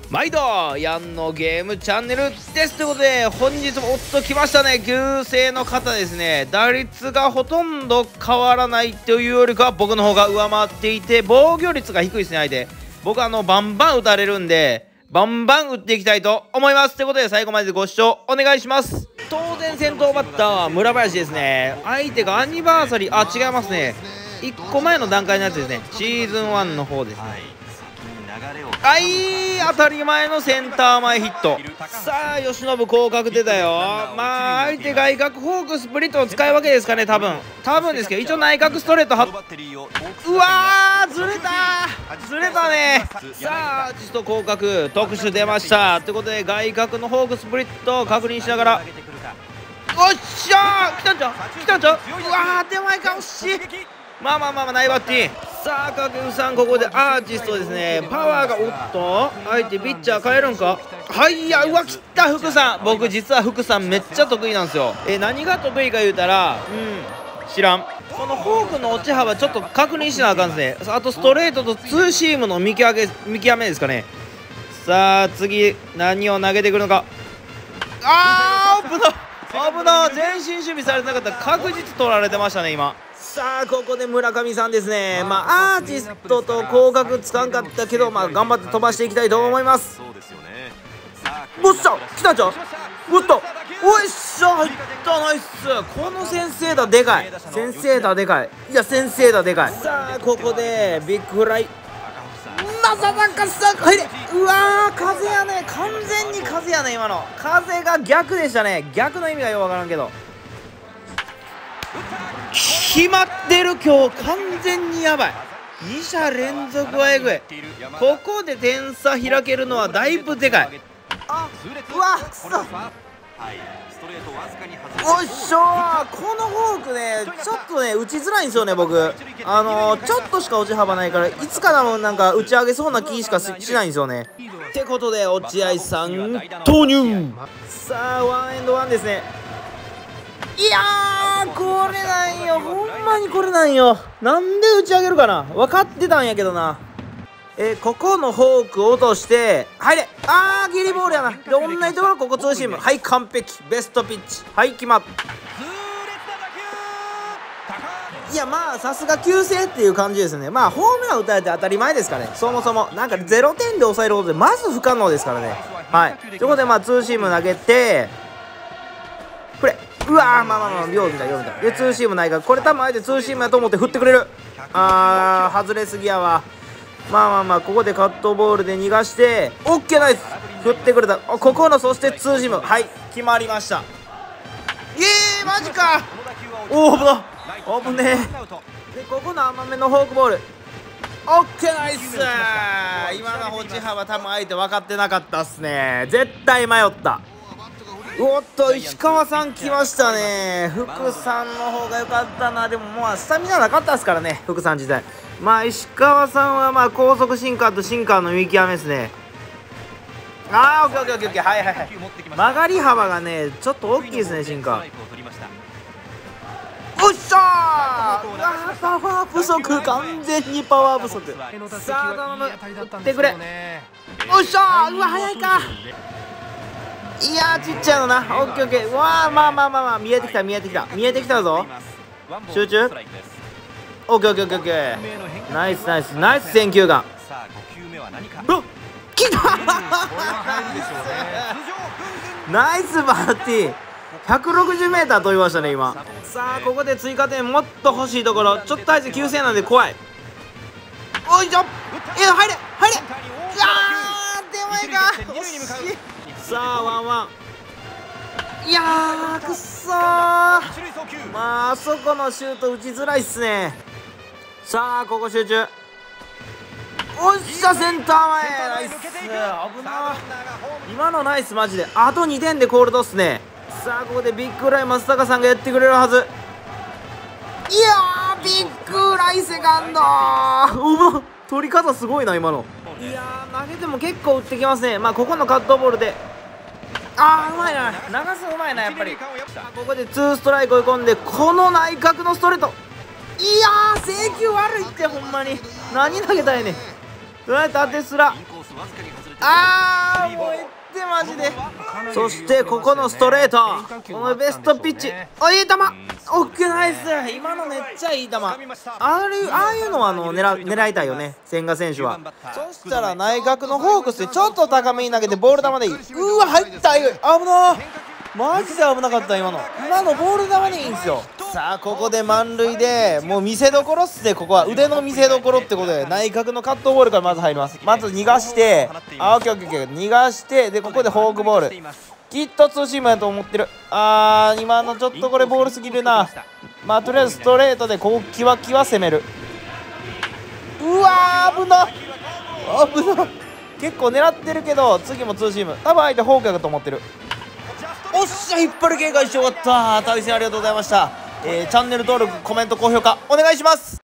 毎度ヤンのゲームチャンネルですということで、本日も来ましたね、旧姓の方ですね。打率がほとんど変わらないというよりかは僕の方が上回っていて、防御率が低いですね。相手僕バンバン打たれるんで、バンバン打っていきたいと思います。ということで最後までご視聴お願いします。当然先頭バッターは村林ですね。相手がアニバーサリー、違いますね、1個前の段階のやつですね。シーズン1の方ですね。当たり前のセンター前ヒット。さあ由伸広角出たよ。相手外角フォークスプリットを使い分けですかね。多分ですけど、一応内角ストレートうわーずれたね。さあアーティスト広角特殊出ましたということで、外角のフォークスプリットを確認しながら、おっしゃー来たんちゃううわー手前か、惜しい。まあナイバッティ。さあ掛布さんここでアーティストですね。パワーが相手ピッチャー変えるんか。うわ切った福さん。僕実は福さんめっちゃ得意なんですよ。何が得意か言うたら知らん。このフォークの落ち幅ちょっと確認しなあかんですね。あとストレートとツーシームの見極めですかね。さあ次何を投げてくるのか。危な前進守備されてなかったら確実取られてましたね今。さあここで村上さんですね。アーティストと広角つかんかったけど、頑張って飛ばしていきたいと思います。おっしゃ来たんちゃう。おっとおいっしゃ入った、ナイス。この先制打でかい。先制打でかい。さあここでビッグフライ。まさかさ入れ。うわー風やね。完全に風やね。今の風が逆でしたね。逆の意味がよくわからんけど決まってる。今日完全にやばい。2者連続はえぐい。ここで点差開けるのはだいぶでかい。うわくそ。おっしょー。このフォークねちょっとね打ちづらいんですよね僕。ちょっとしか落ち幅ないから、いつからもなんか打ち上げそうな気しかしないんですよね。ってことで落合さん投入。さあワンエンドワンですね。いやーこれなんよ、ほんまにこれなんよ。なんで打ち上げるかな、分かってたんやけどな。ここのフォーク落として入れ。ギリボールやな。で同じところここツーシーム。はい完璧。ベストピッチ。はい決まった。いやさすが旧姓っていう感じですね。ホームラン打たれて当たり前ですかね。そもそもなんか0点で抑えることでまず不可能ですからね。ということでツーシーム投げてプレー。うわーよう見たでツーシームないから、これ多分あえてツーシームやと思って振ってくれる。外れすぎやわ。ここでカットボールで逃がしてオッケーナイス。振ってくれた。ここのそしてツーシームはい決まりました。マジか。危ねえ。でここの甘めのフォークボールオッケーナイス。今の落ち幅多分相手分かってなかったっすね。絶対迷った。おっと石川さん来ましたね。福さんの方が良かったな。でもスタミナなかったですからね福さん自体。石川さんは高速シンカーとシンカーの見極めですね。オッケーはい曲がり幅がねちょっと大きいですねシンカー。おっしゃー。パワー不足。完全にパワー不足。さあ頼む打ってくれ。おっしゃー。早いか。いやーちっちゃいのな。オッケーわ見えてきたぞ。集中。オッケーナイス選球眼。きたナイスバーティー。160m 飛びましたね今。さあここで追加点もっと欲しいところ。ちょっと相手急戦なんで怖い。おいしょ入れ。手前か。惜しい。さあ1-1。いやーくっそー。あそこのシュート打ちづらいっすね。さあここ集中。おっしゃセンター前ナイス。危な。今のナイスマジで。あと2点でコールドっすね。さあここでビッグライ松坂さんがやってくれるはず。いやービッグライセカンド。取り方すごいな今の。いやー投げても結構打ってきますね。ここのカットボールでうまいな。流すうまいなやっぱり。ここでツーストライク追い込んでこの内角のストレート。いやー制球悪いってほんまに。何投げたいねん。どうやって当てすら。 マジで。そしてここのストレート、このベストピッチ、あ、いい球、オッケー、ナイス。今のめっちゃいい球。ああいうのは狙いたいよね、千賀選手は。そしたら内角のフォークスでちょっと高めに投げてボール球でいい。うわ、入った。危な、マジで危なかった。今のボール球でいいんですよ。さあここで満塁で、もう見せどころっすね。ここは腕の見せどころってことで、内角のカットボールからまず入ります。まず逃がして、オッケーオッケーオッケー、逃がして、でここでフォークボール、きっとツーシームやと思ってる。今のちょっとこれボールすぎるな。まあとりあえずストレートでここキワキワ攻める。うわー、危な結構狙ってるけど、次もツーシーム、多分相手フォークやと思ってる。おっしゃ、引っ張り警戒してよかった。対戦ありがとうございました。チャンネル登録、コメント、高評価お願いします。